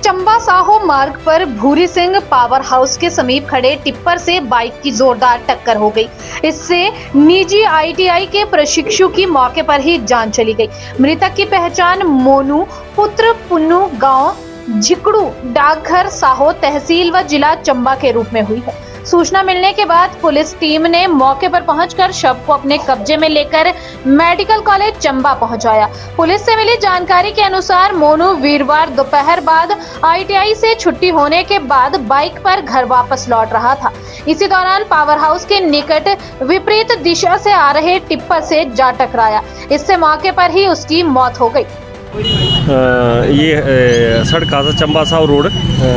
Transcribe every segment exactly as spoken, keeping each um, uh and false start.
चंबा साहो मार्ग पर Bhuri Singh power house के समीप खड़े टिप्पर से बाइक की जोरदार टक्कर हो गई। इससे निजी आई टी आई के प्रशिक्षु की मौके पर ही जान चली गई। मृतक की पहचान मोनू पुत्र पुन्नू गांव झिकड़ू डाकघर साहो तहसील व जिला चंबा के रूप में हुई है। सूचना मिलने के बाद पुलिस टीम ने मौके पर पहुंचकर शव को अपने कब्जे में लेकर मेडिकल कॉलेज चंबा पहुंचाया। पुलिस से मिली जानकारी के अनुसार मोनू वीरवार दोपहर बाद आई टी आई से छुट्टी होने के बाद बाइक पर घर वापस लौट रहा था। इसी दौरान पावर हाउस के निकट विपरीत दिशा से आ रहे टिप्पर से जा टकराया। इससे मौके पर ही उसकी मौत हो गई। आ, ये सड़क हादसा Chamba Saho road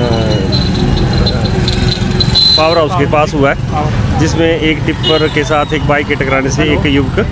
power house के पास हुआ है, जिसमें एक टिप्पर के साथ एक बाइक के टकराने से एक युवक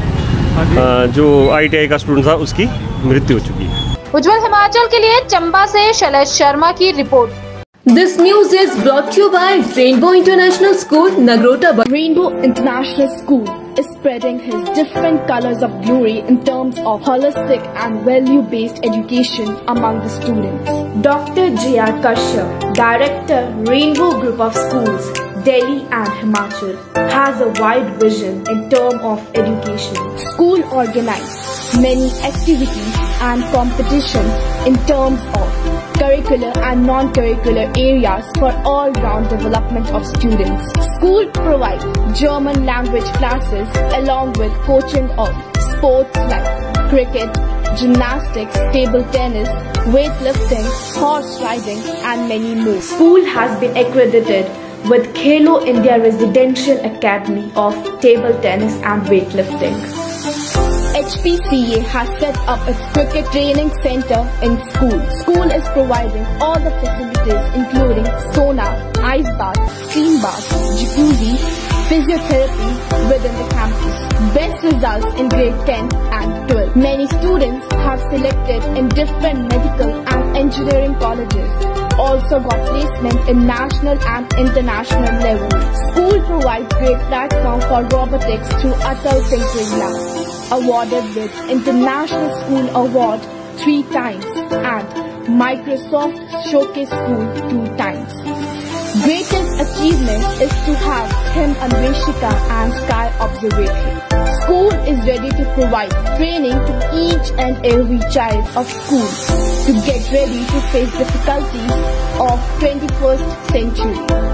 जो आई टी आई का स्टूडेंट था उसकी मृत्यु हो चुकी है। उज्जवल हिमाचल के लिए चंबा से शैलेश शर्मा की report. This news is brought to you by Rainbow International School, Nagrota. Rainbow International School is spreading his different colors of glory in terms of holistic and value-based education among the students. Doctor J R Kashyap, Director, Rainbow Group of Schools, Delhi and Himachal, has a wide vision in terms of education. School organizes many activities and competitions in terms of curricular and non-curricular areas for all-round development of students. School provides German language classes along with coaching of sports like cricket, gymnastics, table tennis, weightlifting, horse riding and many more. School has been accredited with Khelo India Residential Academy of Table Tennis and Weightlifting. H P C A has set up its cricket training center in school. School is providing all the facilities including sauna, ice bath, steam bath, jacuzzi, physiotherapy within the campus. Best results in grade ten and twelve. Many students have selected in different medical and engineering colleges. Also got placement in national and international level. School provides great platform for robotics through Atal Tinkering Lab. Awarded with International School Award three times and Microsoft Showcase School two times. Greatest achievement is to have him Anveshika and Sky Observatory. School is ready to provide training to each and every child of school to get ready to face difficulties of twenty-first century.